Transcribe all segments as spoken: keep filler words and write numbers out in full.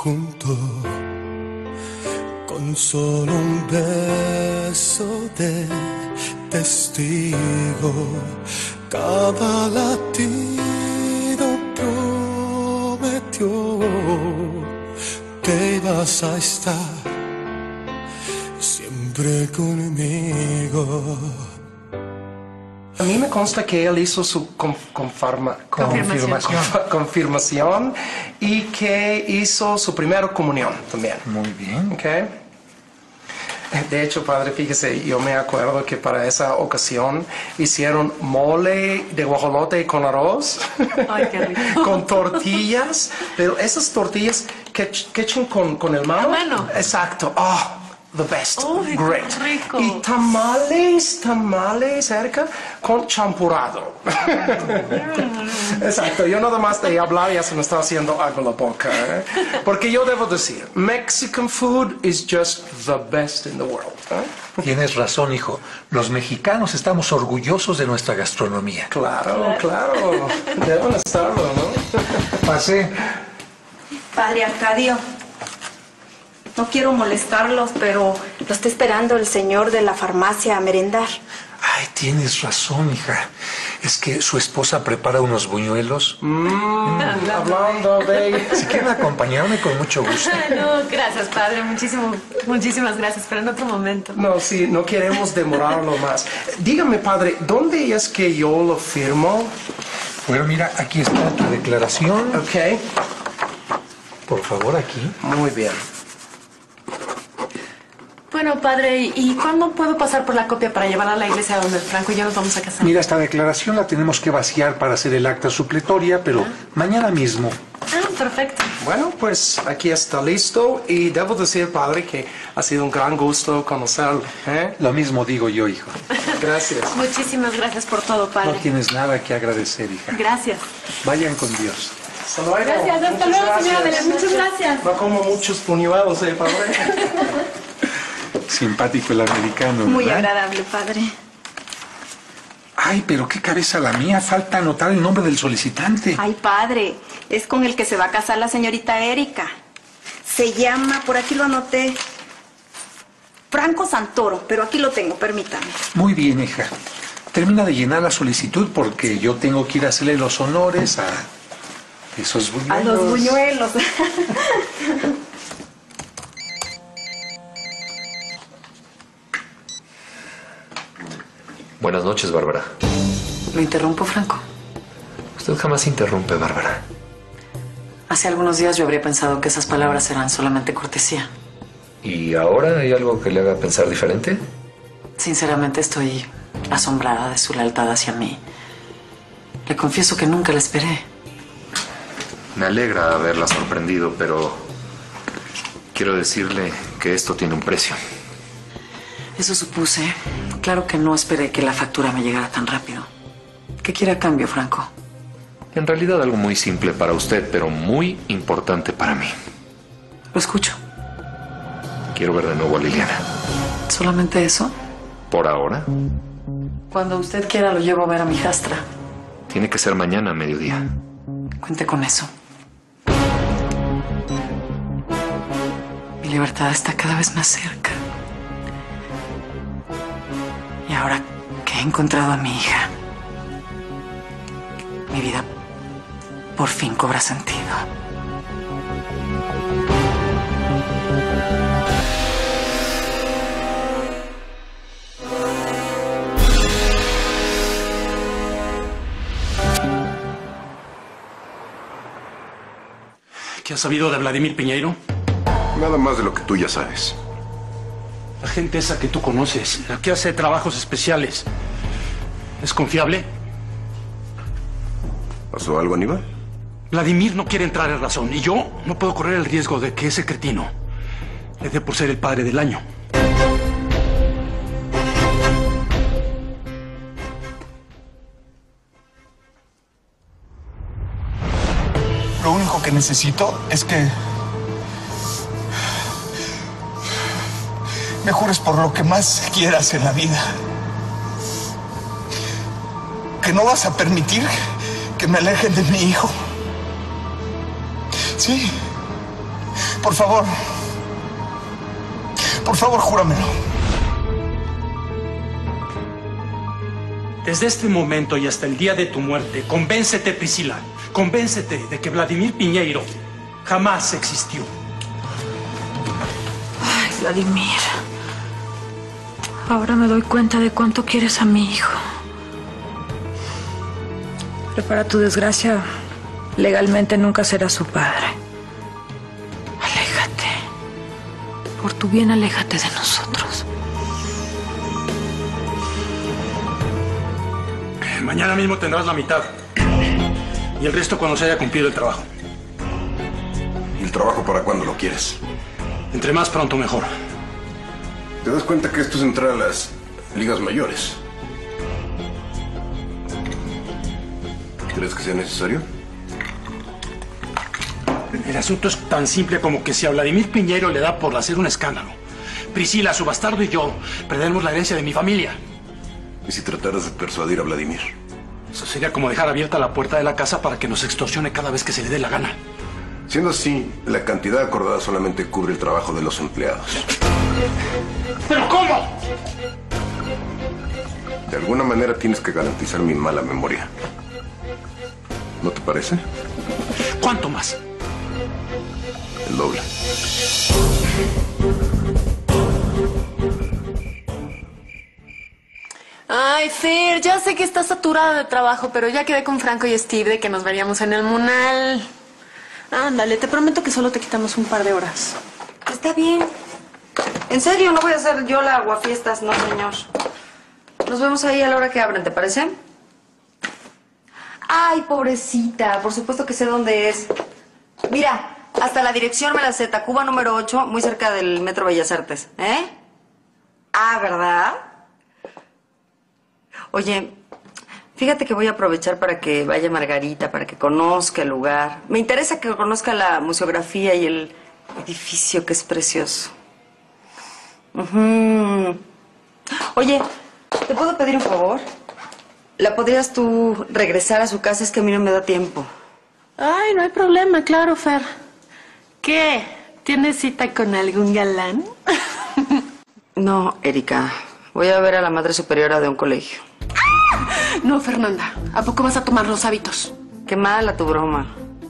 juntos con solo un beso de testigo. Cada latido prometió que ibas a estar siempre conmigo. A mí me consta que él hizo su confarma, confirmación. Confirma, confirmación y que hizo su primera comunión también. Muy bien. Okay. De hecho, padre, fíjese, yo me acuerdo que para esa ocasión hicieron mole de guajolote con arroz. Ay, qué rico. Con tortillas, pero esas tortillas que, que echan con, con el mano. ¿A mano? Exacto. Oh, the best. Uy, Great. qué rico. Y tamales, tamales cerca con champurrado. Exacto. Yo nada más de hablar ya se me está haciendo agua la boca. ¿eh? Porque yo debo decir, Mexican food is just the best in the world. ¿eh? Tienes razón, hijo. Los mexicanos estamos orgullosos de nuestra gastronomía. Claro, claro. Deben estarlo, ¿no? Pase. Padre Arcadio, no quiero molestarlos, pero lo está esperando el señor de la farmacia a merendar. Ay, tienes razón, hija. Es que su esposa prepara unos buñuelos. Mm, hablando de... Si quieren acompañarme, con mucho gusto. No, gracias, padre. Muchísimo, muchísimas gracias. Pero en otro momento. No, sí, no queremos demorarlo más. Dígame, padre, ¿dónde es que yo lo firmo? Bueno, mira, aquí está tu declaración. Ok. Por favor, aquí. Muy bien. Bueno, padre, ¿y cuándo puedo pasar por la copia para llevarla a la iglesia donde el Franco y yo nos vamos a casar? Mira, esta declaración la tenemos que vaciar para hacer el acta supletoria, pero ¿Ah? mañana mismo. Ah, perfecto. Bueno, pues aquí está listo y debo decir, padre, que ha sido un gran gusto conocerlo. ¿eh? Lo mismo digo yo, hijo. Gracias. Muchísimas gracias por todo, padre. No tienes nada que agradecer, hija. Gracias. Vayan con Dios. Hasta luego. Gracias, hasta Muchas luego, gracias. señora Belén. Muchas gracias. No como muchos puñuelos, ¿eh, padre? Simpático el americano, ¿verdad? Muy agradable, padre. Ay, pero qué cabeza la mía. Falta anotar el nombre del solicitante. Ay, padre, es con el que se va a casar la señorita Erika. Se llama, por aquí lo anoté, Franco Santoro, pero aquí lo tengo, permítame. Muy bien, hija. Termina de llenar la solicitud porque yo tengo que ir a hacerle los honores a esos buñuelos. A los buñuelos. Buenas noches, Bárbara. ¿Lo interrumpo, Franco? Usted jamás interrumpe, Bárbara. Hace algunos días yo habría pensado que esas palabras eran solamente cortesía. ¿Y ahora hay algo que le haga pensar diferente? Sinceramente estoy asombrada de su lealtad hacia mí. Le confieso que nunca la esperé. Me alegra haberla sorprendido, pero quiero decirle que esto tiene un precio. Eso supuse. Claro que no esperé que la factura me llegara tan rápido. ¿Qué quiere a cambio, Franco? En realidad algo muy simple para usted, pero muy importante para mí. Lo escucho. Quiero ver de nuevo a Liliana. ¿Solamente eso? Por ahora, Cuando usted quiera lo llevo a ver a mi hijastra. tiene que ser mañana a mediodía. Cuente con eso. Mi libertad está cada vez más cerca. Y ahora que he encontrado a mi hija, mi vida por fin cobra sentido. ¿Qué has sabido de Vladimir Piñeiro? Nada más de lo que tú ya sabes. La gente esa que tú conoces, la que hace trabajos especiales, ¿es confiable? ¿Pasó algo, Aníbal? Vladimir no quiere entrar en razón y yo no puedo correr el riesgo de que ese cretino le dé por ser el padre del año. Lo único que necesito es que me jures por lo que más quieras en la vida que no vas a permitir que me alejen de mi hijo. Sí, Por favor. Por favor, júramelo. Desde este momento y hasta el día de tu muerte, convéncete, Priscila, convéncete de que Vladimir Piñeiro jamás existió. Ay, Vladimir. Ahora me doy cuenta de cuánto quieres a mi hijo. Pero para tu desgracia, legalmente nunca será su padre. Aléjate. Por tu bien, aléjate de nosotros. Mañana mismo tendrás la mitad. Y el resto cuando se haya cumplido el trabajo. ¿Y el trabajo para cuándo lo quieres? Entre más pronto, mejor. ¿Te das cuenta que esto es entrar a las ligas mayores? ¿Crees que sea necesario? El asunto es tan simple como que si a Vladimir Piñeiro le da por hacer un escándalo, Priscila, su bastardo y yo perderemos la herencia de mi familia. ¿Y si trataras de persuadir a Vladimir? Eso sería como dejar abierta la puerta de la casa para que nos extorsione cada vez que se le dé la gana. Siendo así, la cantidad acordada solamente cubre el trabajo de los empleados. ¿Pero cómo? De alguna manera tienes que garantizar mi mala memoria. ¿No te parece? ¿Cuánto más? El doble. Ay, Fer, ya sé que estás saturada de trabajo, pero ya quedé con Franco y Steve de que nos veríamos en el Munal. Ándale, te prometo que solo te quitamos un par de horas. Está bien. En serio, no voy a hacer yo la aguafiestas, no, señor. Nos vemos ahí a la hora que abran, ¿te parece? Ay, pobrecita, por supuesto que sé dónde es. Mira, hasta la dirección me la sé, Tacuba número ocho, muy cerca del Metro Bellas Artes, ¿eh? Ah, ¿verdad? Oye, fíjate que voy a aprovechar para que vaya Margarita, para que conozca el lugar. Me interesa que conozca la museografía y el edificio, que es precioso. Uh-huh. Oye, ¿te puedo pedir un favor? ¿La podrías tú regresar a su casa? Es que a mí no me da tiempo. Ay, no hay problema, claro, Fer. ¿Qué? ¿Tienes cita con algún galán? No, Erika. Voy a ver a la madre superiora de un colegio. No, Fernanda. ¿A poco vas a tomar los hábitos? Qué mala tu broma.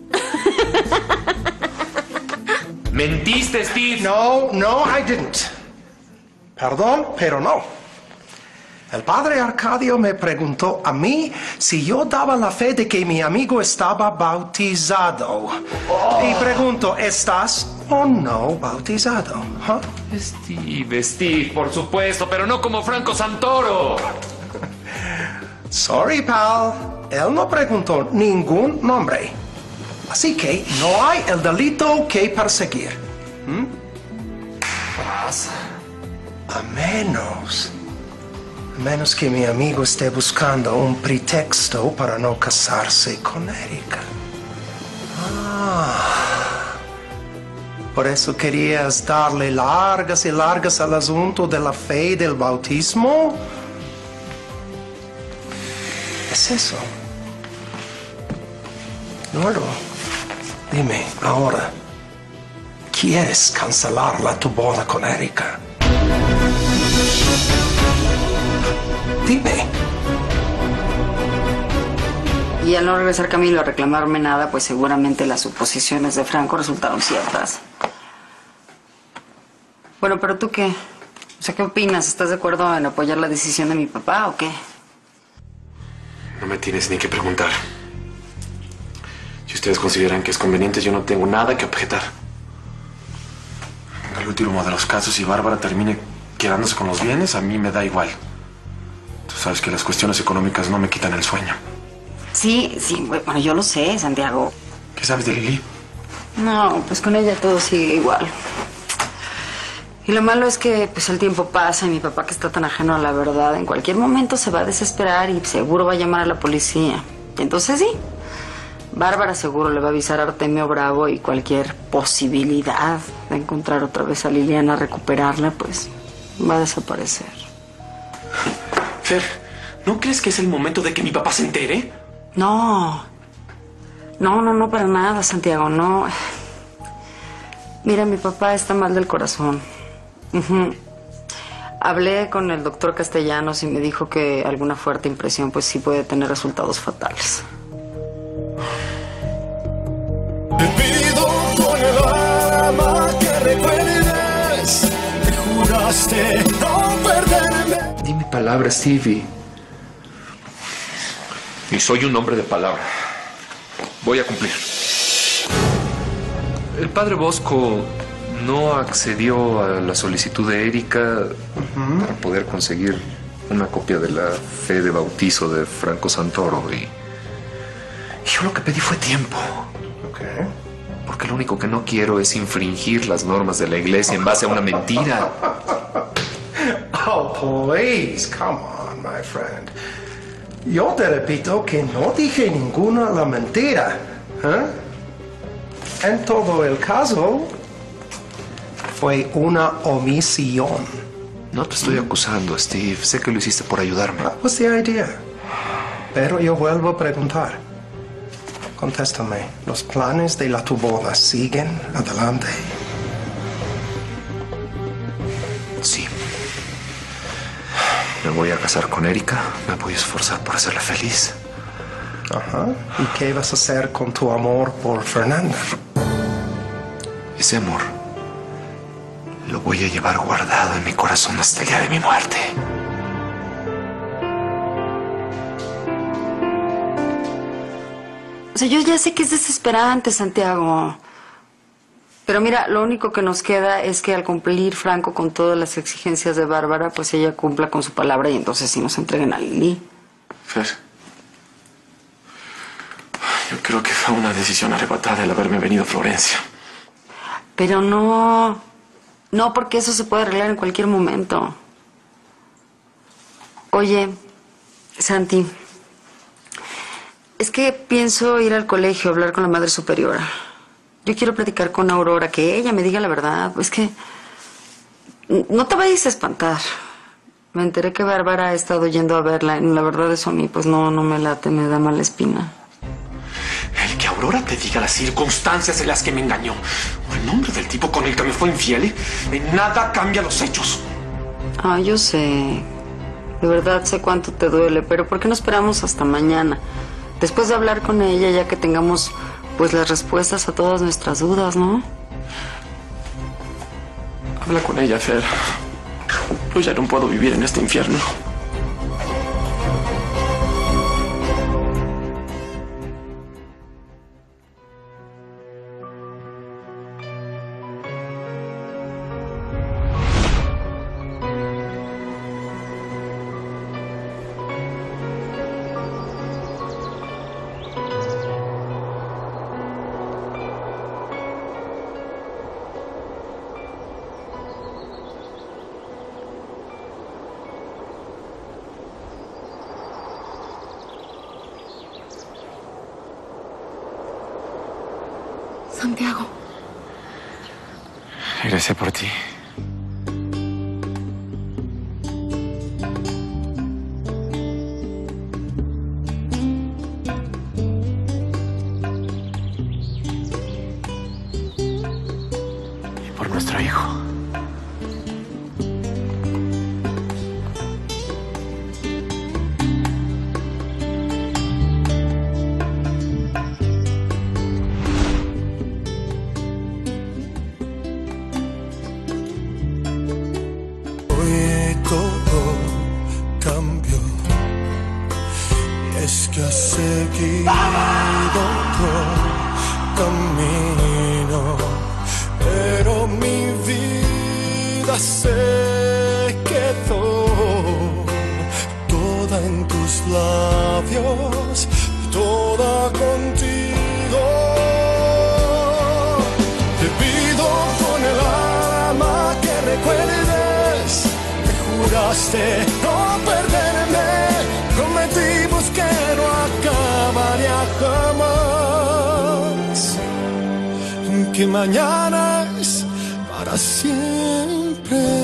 ¿Mentiste, Steve? No, no, I didn't. Perdón, pero no. El padre Arcadio me preguntó a mí si yo daba la fe de que mi amigo estaba bautizado. Oh. Y pregunto, ¿estás o no bautizado? ¿Huh? Steve, Steve, por supuesto, pero no como Franco Santoro. Sorry, pal. Él no preguntó ningún nombre. Así que no hay el delito que perseguir. ¿Mm? A menos... A menos que mi amigo esté buscando un pretexto para no casarse con Erika. Ah. Por eso querías darle largas y largas al asunto de la fe y del bautismo. ¿Es eso? Luego, dime ahora, ¿quieres cancelarla tu boda con Erika? Dime. Y al no regresar Camilo a reclamarme nada, pues seguramente las suposiciones de Franco resultaron ciertas. Bueno, pero ¿tú qué? O sea, ¿qué opinas? ¿Estás de acuerdo en apoyar la decisión de mi papá o qué? No me tienes ni que preguntar. Si ustedes consideran que es conveniente, yo no tengo nada que objetar. En el último de los casos, si Bárbara termine quedándose con los bienes, a mí me da igual. Tú sabes que las cuestiones económicas no me quitan el sueño. Sí, sí, bueno, yo lo sé, Santiago. ¿Qué sabes de Lili? No, pues con ella todo sigue igual. Y lo malo es que pues el tiempo pasa y mi papá, que está tan ajeno a la verdad, en cualquier momento se va a desesperar y seguro va a llamar a la policía. Y entonces sí, Bárbara seguro le va a avisar a Artemio Bravo y cualquier posibilidad de encontrar otra vez a Liliana, recuperarla, pues va a desaparecer. Fer, ¿no crees que es el momento de que mi papá se entere? No, no, no, no para nada, Santiago, no. Mira, mi papá está mal del corazón. Uh-huh. Hablé con el doctor Castellanos y me dijo que alguna fuerte impresión pues sí puede tener resultados fatales. Te pido con el alma que recuerdes que juraste no perderme. Di mi palabra, Stevie. Y soy un hombre de palabra. Voy a cumplir. El padre Bosco no accedió a la solicitud de Erika uh-huh. para poder conseguir una copia de la fe de bautizo de Franco Santoro y, y yo lo que pedí fue tiempo. Okay. Porque lo único que no quiero es infringir las normas de la iglesia en base a una mentira. Oh, please, come on, my friend. Yo te repito que no dije ninguna la mentira. ¿Eh? En todo el caso, fue una omisión. No te estoy acusando, Steve. Sé que lo hiciste por ayudarme. That was the idea. Pero yo vuelvo a preguntar. Contéstame. ¿Los planes de la tu boda siguen adelante? Sí. Me voy a casar con Erika. Me voy a esforzar por hacerla feliz. Ajá. ¿Y qué vas a hacer con tu amor por Fernanda? Ese amor lo voy a llevar guardado en mi corazón hasta el día de mi muerte. O sea, yo ya sé que es desesperante, Santiago. Pero mira, lo único que nos queda es que al cumplir Franco con todas las exigencias de Bárbara, pues ella cumpla con su palabra y entonces sí nos entreguen a Lili. Fer, yo creo que fue una decisión arrebatada el haberme venido a Florencia. Pero no, no, porque eso se puede arreglar en cualquier momento. Oye, Santi, es que pienso ir al colegio a hablar con la madre superiora. Yo quiero platicar con Aurora, que ella me diga la verdad. Es que no te vayas a espantar. Me enteré que Bárbara ha estado yendo a verla. Y la verdad eso a mí pues no, no me late, me da mala espina. El que Aurora te diga las circunstancias en las que me engañó o el nombre del tipo con el que me fue infiel, en nada cambia los hechos. Ah, yo sé. De verdad sé cuánto te duele, pero ¿por qué no esperamos hasta mañana? Después de hablar con ella, ya que tengamos pues las respuestas a todas nuestras dudas, ¿no? Habla con ella, Fer. Yo ya no puedo vivir en este infierno. Santiago. Regresé por ti. Y por nuestro hijo. Todo cambió y es que has seguido otro camino, pero mi vida se quedó toda en tus labios, toda contigo. Te pido con el alma que recuerdes, juraste no perderme, prometimos que no acabaría jamás, que mañana es para siempre.